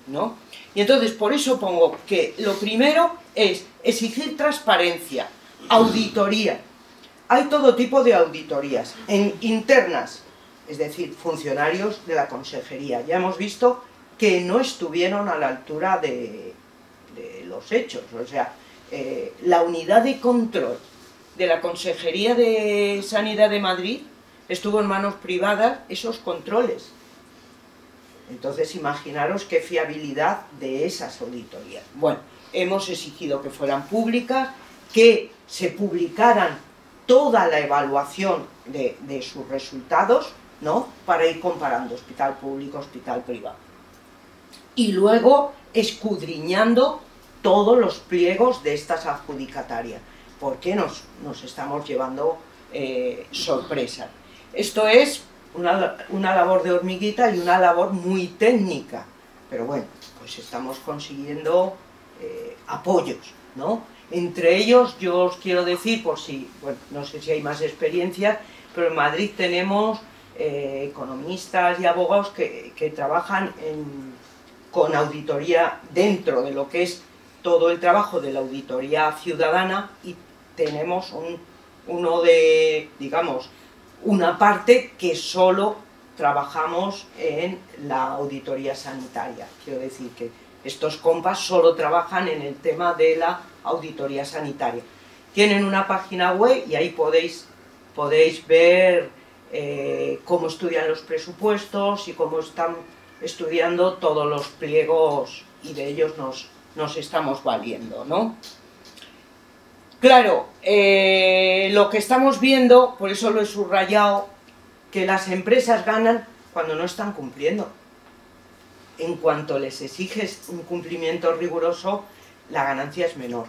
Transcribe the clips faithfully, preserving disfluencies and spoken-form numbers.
¿no? Y entonces por eso pongo que lo primero es exigir transparencia, auditoría. Hay todo tipo de auditorías, en internas, es decir, funcionarios de la consejería. Ya hemos visto que no estuvieron a la altura de, de los hechos, o sea, eh, la unidad de control de la Consejería de Sanidad de Madrid estuvo en manos privadas esos controles. Entonces imaginaros qué fiabilidad de esas auditorías. Bueno, hemos exigido que fueran públicas, que se publicaran toda la evaluación de, de sus resultados, ¿no? Para ir comparando hospital público, hospital privado. Y luego escudriñando todos los pliegos de estas adjudicatarias, porque nos, nos estamos llevando eh, sorpresas. Esto es una, una labor de hormiguita y una labor muy técnica, pero bueno, pues estamos consiguiendo eh, apoyos, ¿no? Entre ellos, yo os quiero decir, por si, bueno, no sé si hay más experiencias, pero en Madrid tenemos eh, economistas y abogados que, que trabajan en, con auditoría dentro de lo que es todo el trabajo de la auditoría ciudadana, y tenemos un, uno de, digamos, una parte que solo trabajamos en la auditoría sanitaria. Quiero decir que estos compas solo trabajan en el tema de la auditoría sanitaria. Tienen una página web y ahí podéis, podéis ver eh, cómo estudian los presupuestos y cómo están estudiando todos los pliegos, y de ellos nos, nos estamos valiendo, ¿no? Claro, eh, lo que estamos viendo, por eso lo he subrayado, que las empresas ganan cuando no están cumpliendo. En cuanto les exiges un cumplimiento riguroso, la ganancia es menor.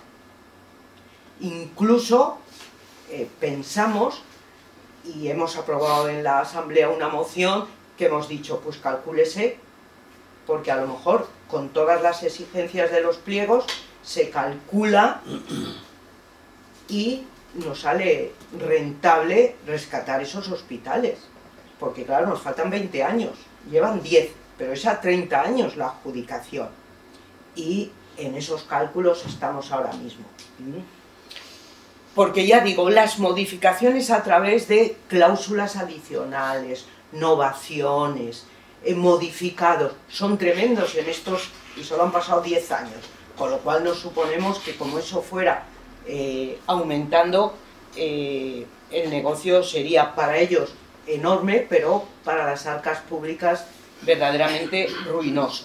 Incluso eh, pensamos, y hemos aprobado en la Asamblea una moción que hemos dicho, pues calcúlese, porque a lo mejor con todas las exigencias de los pliegos se calcula y nos sale rentable rescatar esos hospitales, porque claro, nos faltan veinte años, llevan diez, pero es a treinta años la adjudicación, y en esos cálculos estamos ahora mismo. Porque ya digo, las modificaciones a través de cláusulas adicionales, novaciones, eh, modificados, son tremendos en estos, y solo han pasado diez años, con lo cual nos suponemos que como eso fuera eh, aumentando, eh, el negocio sería para ellos enorme, pero para las arcas públicas verdaderamente ruinoso.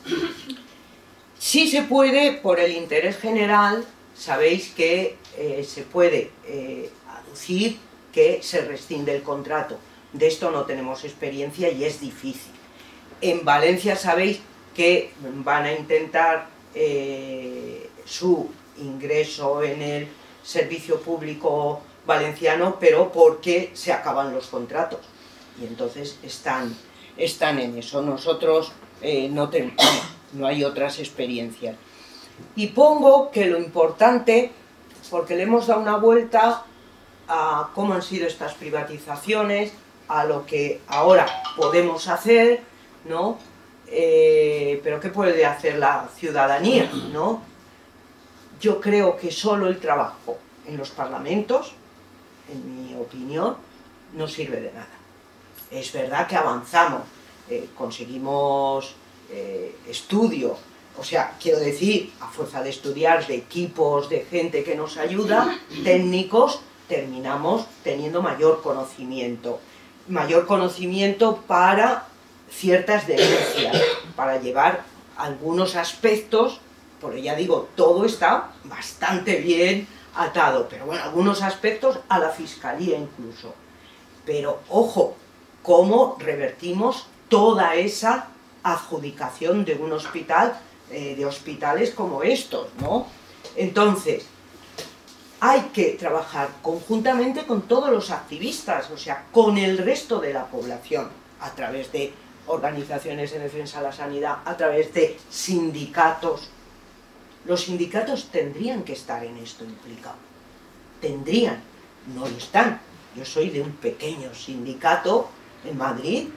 Sí se puede, por el interés general, sabéis que eh, se puede eh, aducir que se rescinde el contrato. De esto no tenemos experiencia y es difícil. En Valencia sabéis que van a intentar eh, su ingreso en el servicio público valenciano, pero porque se acaban los contratos. Y entonces están, están en eso. Nosotros eh, no tenemos... no hay otras experiencias. Y pongo que lo importante, porque le hemos dado una vuelta a cómo han sido estas privatizaciones, a lo que ahora podemos hacer, ¿no? Eh, pero ¿qué puede hacer la ciudadanía, ¿no? Yo creo que solo el trabajo en los parlamentos, en mi opinión, no sirve de nada. Es verdad que avanzamos, eh, conseguimos... Eh, estudio, o sea, quiero decir, a fuerza de estudiar, de equipos, de gente que nos ayuda, técnicos, terminamos teniendo mayor conocimiento, mayor conocimiento para ciertas denuncias, para llevar algunos aspectos, porque ya digo, todo está bastante bien atado, pero bueno, algunos aspectos a la fiscalía incluso. Pero ojo, cómo revertimos toda esa adjudicación de un hospital, eh, de hospitales como estos, ¿no? Entonces, hay que trabajar conjuntamente con todos los activistas, o sea, con el resto de la población, a través de organizaciones de defensa de la sanidad, a través de sindicatos. Los sindicatos tendrían que estar en esto implicados, tendrían, no lo están. Yo soy de un pequeño sindicato en Madrid,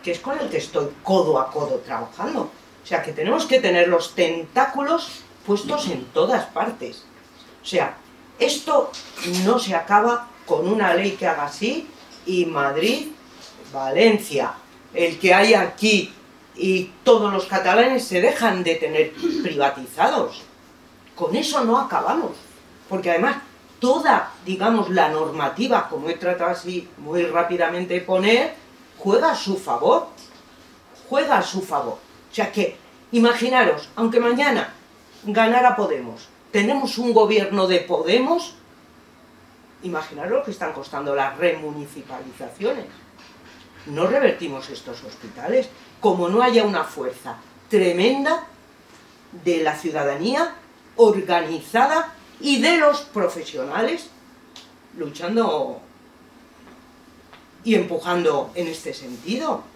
que es con el que estoy codo a codo trabajando. O sea, que tenemos que tener los tentáculos puestos en todas partes. O sea, esto no se acaba con una ley que haga así y Madrid, Valencia, el que hay aquí y todos los catalanes se dejan de tener privatizados. Con eso no acabamos, porque además toda, digamos, la normativa, como he tratado así muy rápidamente de poner, juega a su favor, juega a su favor. O sea que, imaginaros, aunque mañana ganara Podemos, tenemos un gobierno de Podemos, imaginaros lo que están costando las remunicipalizaciones. No revertimos estos hospitales, como no haya una fuerza tremenda de la ciudadanía organizada y de los profesionales luchando y empujando en este sentido.